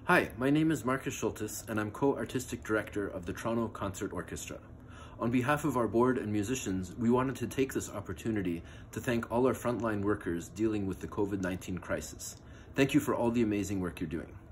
Hi, my name is Marcus Schultes, and I'm co-artistic director of the Toronto Concert Orchestra. On behalf of our board and musicians, we wanted to take this opportunity to thank all our frontline workers dealing with the COVID-19 crisis. Thank you for all the amazing work you're doing.